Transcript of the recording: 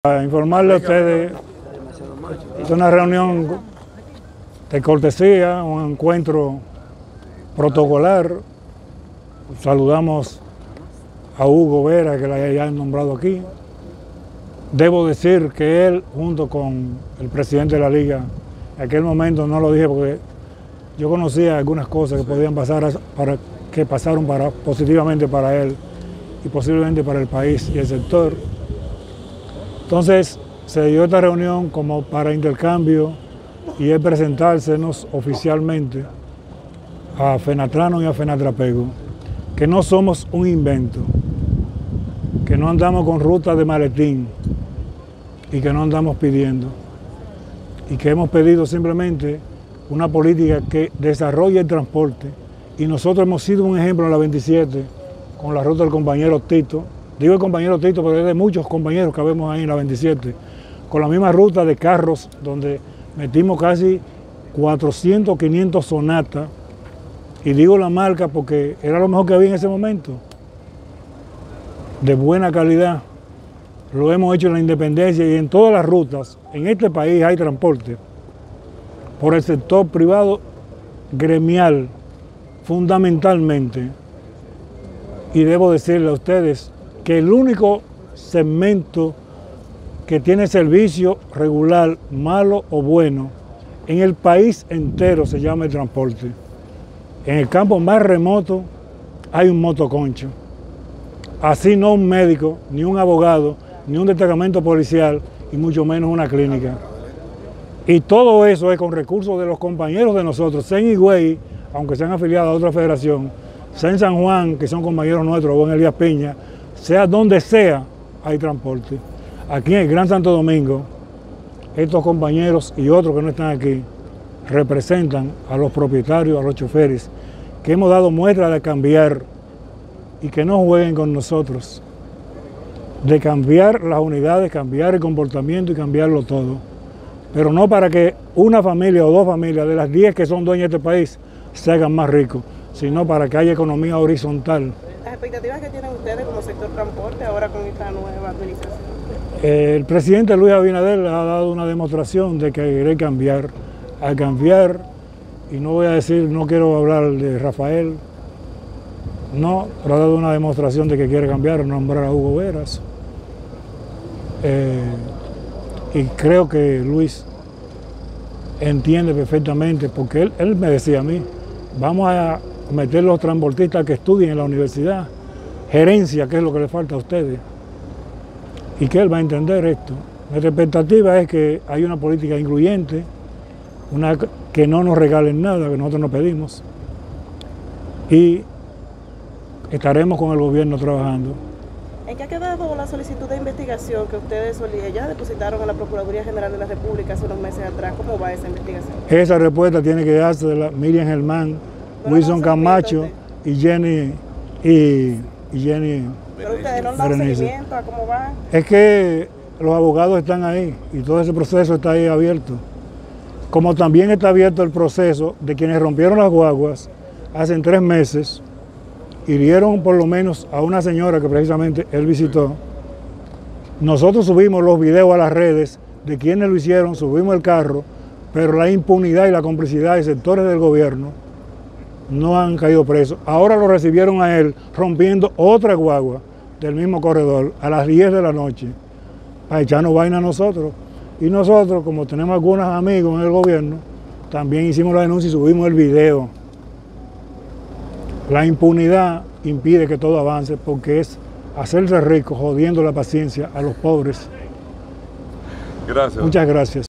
Para informarle a ustedes, es una reunión de cortesía, un encuentro protocolar. Saludamos a Hugo Vera, que la hayan nombrado aquí. Debo decir que él, junto con el presidente de la Liga, en aquel momento no lo dije porque yo conocía algunas cosas que podían pasar, que pasaron positivamente para él y posiblemente para el país y el sector. Entonces se dio esta reunión como para intercambio y es presentársenos oficialmente a Fenatrano y a Fenatrapego, que no somos un invento, que no andamos con ruta de maletín y que no andamos pidiendo, y que hemos pedido simplemente una política que desarrolle el transporte, y nosotros hemos sido un ejemplo en la 27 con la ruta del compañero Tito. Digo el compañero Tito porque es de muchos compañeros que vemos ahí en la 27, con la misma ruta de carros donde metimos casi 400, 500 Sonata, y digo la marca porque era lo mejor que había en ese momento, de buena calidad. Lo hemos hecho en la Independencia y en todas las rutas. En este país hay transporte por el sector privado gremial, fundamentalmente. Y debo decirle a ustedes que el único segmento que tiene servicio regular, malo o bueno, en el país entero se llama el transporte. En el campo más remoto hay un motoconcho. Así no un médico, ni un abogado, ni un destacamento policial, y mucho menos una clínica. Y todo eso es con recursos de los compañeros de nosotros, sea en Higüey, aunque sean afiliados a otra federación, sea en San Juan, que son compañeros nuestros, o en Elías Piña, sea donde sea, hay transporte. Aquí en el Gran Santo Domingo, estos compañeros y otros que no están aquí, representan a los propietarios, a los choferes, que hemos dado muestra de cambiar y que no jueguen con nosotros, de cambiar las unidades, cambiar el comportamiento y cambiarlo todo. Pero no para que una familia o dos familias de las 10 que son dueñas de este país se hagan más ricos, sino para que haya economía horizontal. ¿Las expectativas que tienen ustedes como sector transporte ahora con esta nueva administración? El presidente Luis Abinader ha dado una demostración de que quiere cambiar. Al cambiar, y no voy a decir, no quiero hablar de Rafael, no, pero ha dado una demostración de que quiere cambiar, nombrar a Hugo Veras. Y creo que Luis entiende perfectamente, porque él me decía a mí, vamos a meter los transportistas que estudien en la universidad, gerencia, que es lo que le falta a ustedes, y que él va a entender esto. Nuestra expectativa es que haya una política incluyente, que no nos regalen nada, que nosotros no pedimos, y estaremos con el gobierno trabajando. ¿En qué ha quedado la solicitud de investigación que ustedes ya depositaron a la Procuraduría General de la República hace unos meses atrás? ¿Cómo va esa investigación? Esa respuesta tiene que darse de Miriam Germán, Wilson Camacho y Jenny. Pero ustedes no dan seguimiento a cómo va. Es que los abogados están ahí y todo ese proceso está ahí abierto. Como también está abierto el proceso de quienes rompieron las guaguas hace 3 meses, hirieron por lo menos a una señora que precisamente él visitó. Nosotros subimos los videos a las redes de quienes lo hicieron, subimos el carro, pero la impunidad y la complicidad de sectores del gobierno no han caído presos. Ahora lo recibieron a él rompiendo otra guagua del mismo corredor a las 10 de la noche para echarnos vaina a nosotros. Y nosotros, como tenemos algunos amigos en el gobierno, también hicimos la denuncia y subimos el video. La impunidad impide que todo avance porque es hacerse rico jodiendo la paciencia a los pobres. Gracias. Muchas gracias.